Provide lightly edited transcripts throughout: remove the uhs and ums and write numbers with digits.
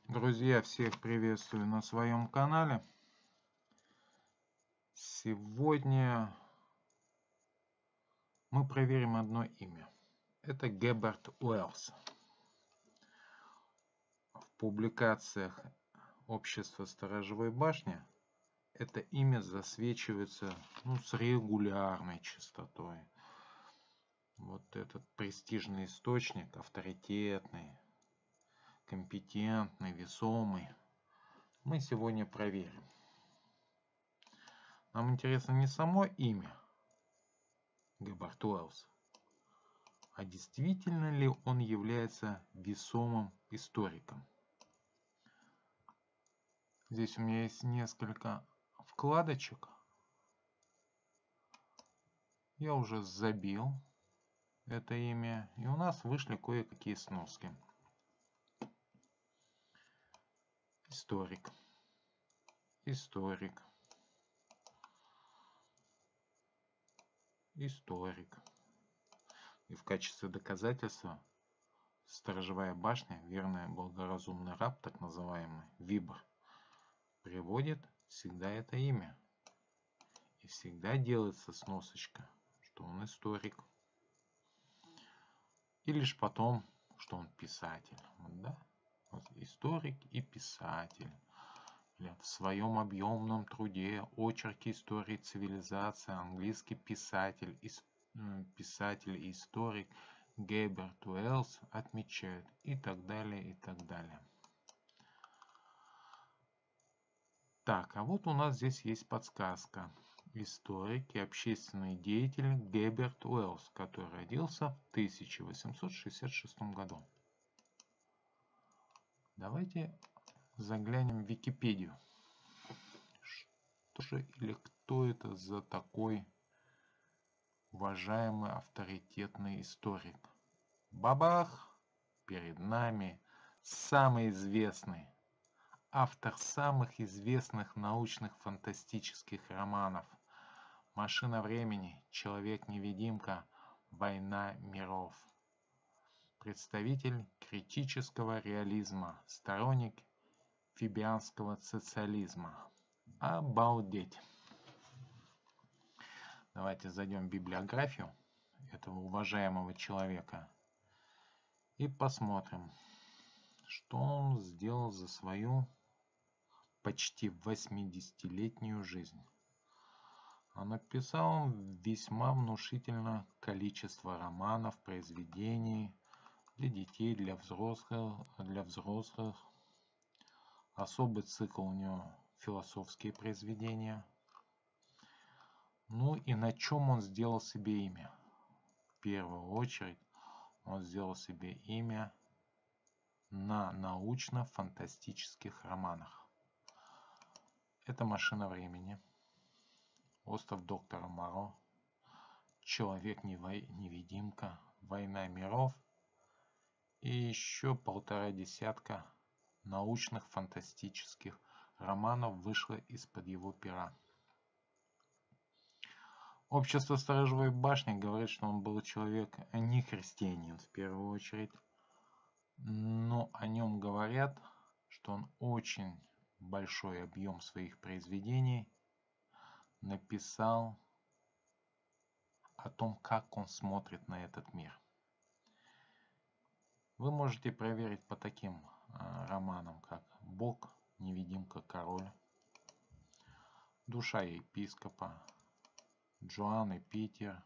Друзья, всех приветствую на своем канале. Сегодня мы проверим одно имя. Это Герберт Уэллс. В публикациях Общества Сторожевой башни это имя засвечивается с регулярной частотой. Вот этот престижный источник, авторитетный, компетентный, весомый, мы сегодня проверим. Нам интересно не само имя Герберт Уэллс, а действительно ли он является весомым историком. Здесь у меня есть несколько вкладочек. Я уже забил это имя, и у нас вышли кое-какие сноски. Историк. Историк. Историк. И в качестве доказательства сторожевая башня, верный благоразумный раб, так называемый Вибр, приводит всегда это имя. И всегда делается сносочка, что он историк. И лишь потом, что он писатель. Да? Вот историк и писатель. Или в своем объемном труде «Очерки истории цивилизации» английский писатель и историк Герберт Уэллс отмечают и так далее, и так далее. Так, а вот у нас здесь есть подсказка. Историк и общественный деятель Герберт Уэллс, который родился в 1866 году. Давайте заглянем в Википедию. Что же или кто это за такой уважаемый авторитетный историк? Бабах! Перед нами самый известный автор самых известных научных фантастических романов: «Машина времени», «Человек-невидимка», «Война миров». Представитель критического реализма, сторонник фибианского социализма. Обалдеть! Давайте зайдем в библиографию этого уважаемого человека и посмотрим, что он сделал за свою почти 80-летнюю жизнь. А написал он весьма внушительное количество романов, произведений для детей, для взрослых. Особый цикл у него философские произведения. Ну и на чем он сделал себе имя? В первую очередь он сделал себе имя на научно-фантастических романах. Это «Машина времени», «Остров доктора Моро», «Человек-невидимка», «Война миров» и еще 1,5 десятка научных фантастических романов вышло из-под его пера. Общество Сторожевой башни говорит, что он был человек не христианин в первую очередь, но о нем говорят, что он очень большой объем своих произведений написал о том, как он смотрит на этот мир. Вы можете проверить по таким романам, как «Бог», «Невидимка», «Король», «Душа епископа», «Джоан и Питер»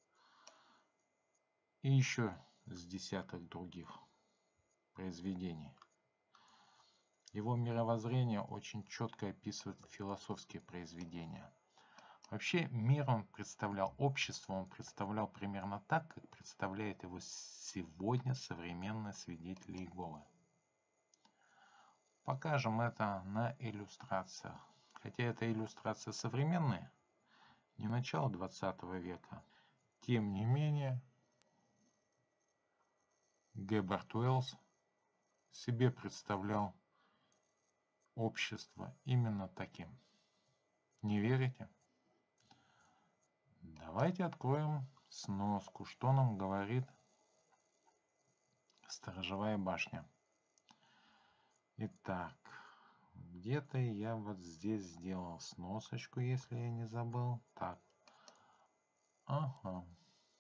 и еще с десяток других произведений. Его мировоззрение очень четко описывает философские произведения. Вообще мир он представлял, общество он представлял примерно так, как представляет его сегодня современные свидетели Иеговы. Покажем это на иллюстрациях. Хотя это иллюстрации современные, не начала 20 века. Тем не менее, Герберт Уэллс себе представлял общество именно таким. Не верите? Давайте откроем сноску, что нам говорит Сторожевая башня. Итак, где-то я вот здесь сделал сносочку, если я не забыл. Так. Ага.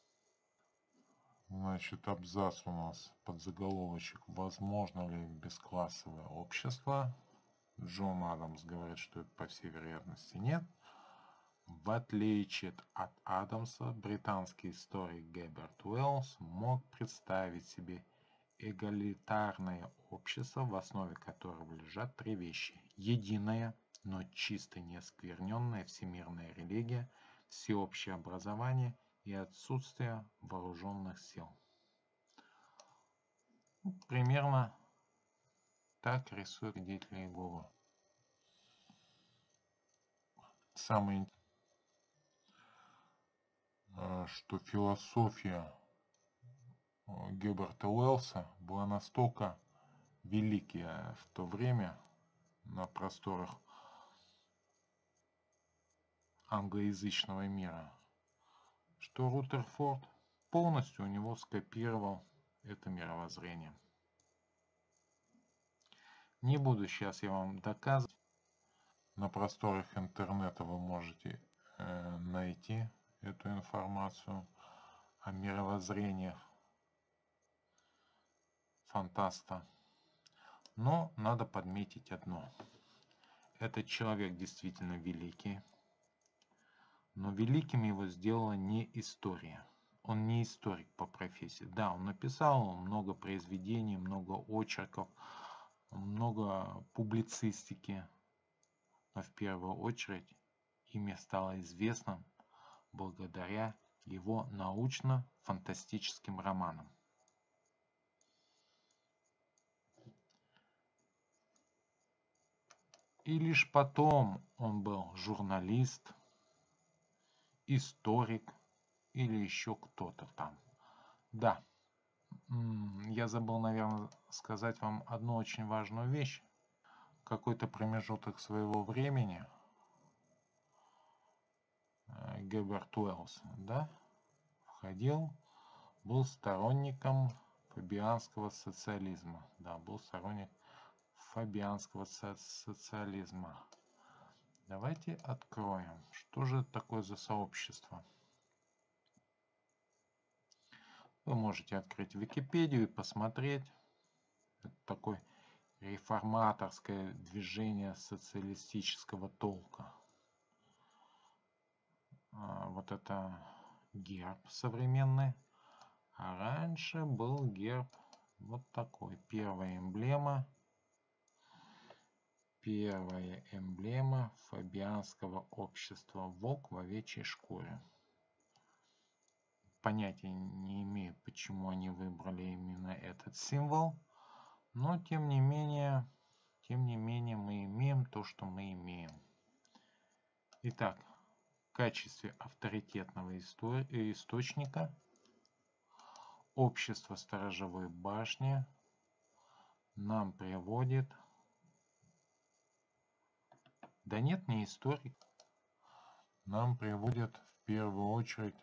Значит, абзац у нас под заголовочек. Возможно ли бесклассовое общество? Джон Адамс говорит, что это по всей вероятности нет. В отличие от Адамса, британский историк Герберт Уэллс мог представить себе эгалитарное общество, в основе которого лежат три вещи. Единая, но чисто не оскверненная всемирная религия, всеобщее образование и отсутствие вооруженных сил. Примерно так рисуют свидетели Иеговы. Самое интересное, что философия Герберта Уэллса была настолько великая в то время на просторах англоязычного мира, что Рутерфорд полностью у него скопировал это мировоззрение. Не буду сейчас я вам доказывать. На просторах интернета вы можете найти эту информацию о мировоззрениях фантаста. Но надо подметить одно. Этот человек действительно великий. Но великим его сделала не история. Он не историк по профессии. Да, он написал много произведений, много очерков, много публицистики. Но в первую очередь имя стало известным благодаря его научно-фантастическим романам. И лишь потом он был журналист, историк или еще кто-то там. Да, я забыл, наверное, сказать вам одну очень важную вещь. Какой-то промежуток своего времени Герберт Уэллс, да, был сторонником фабианского социализма. Да, был сторонник фабианского социализма. Давайте откроем, что же это такое за сообщество. Вы можете открыть Википедию и посмотреть. Это такое реформаторское движение социалистического толка. Вот это герб современный. А раньше был герб вот такой. Первая эмблема фабианского общества. Волк в овечьей шкуре. Понятия не имею, почему они выбрали именно этот символ. Но тем не менее мы имеем то, что мы имеем. Итак, в качестве авторитетного источника общество Сторожевой башни нам приводит... Да нет, не историк. Нам приводит в первую очередь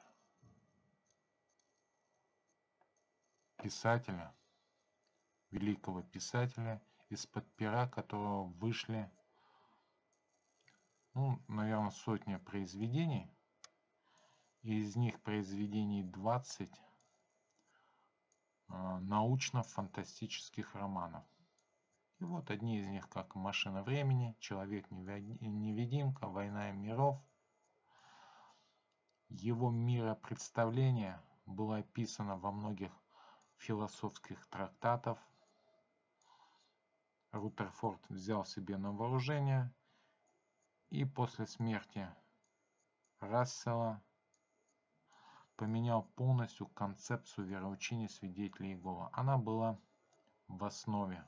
писателя, великого писателя, из-под пера которого вышли, наверное, сотня произведений. И из них произведений 20 научно-фантастических романов. И вот одни из них, как «Машина времени», «Человек-невидимка», «Война миров». Его миропредставление было описано во многих философских трактатах. Рутерфорд взял себе на вооружение и после смерти Рассела поменял полностью концепцию вероучения свидетелей Иеговы. Она была в основе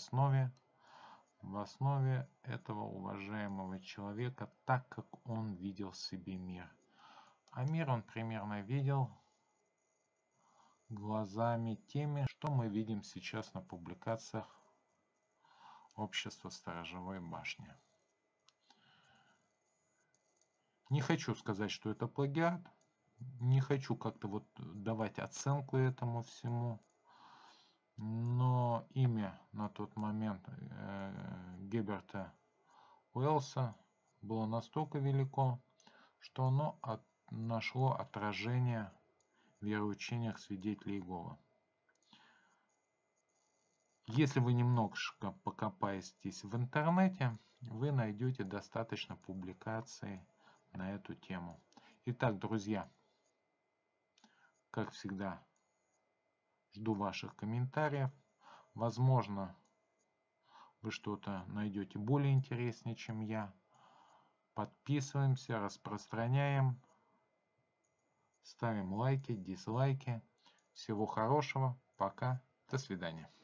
этого уважаемого человека, так как он видел себе мир. А мир он примерно видел глазами теми, что мы видим сейчас на публикациях общества Сторожевой башни. Не хочу сказать, что это плагиат. Не хочу как-то вот давать оценку этому всему. но имя на тот момент Герберта Уэллса было настолько велико, что оно нашло отражение в вероучениях свидетелей Иеговы. Если вы немножко покопаетесь в интернете, вы найдете достаточно публикаций на эту тему. Итак, друзья, как всегда, жду ваших комментариев. Возможно, вы что-то найдете более интереснее, чем я. Подписываемся, распространяем, ставим лайки, дизлайки. Всего хорошего. Пока. До свидания.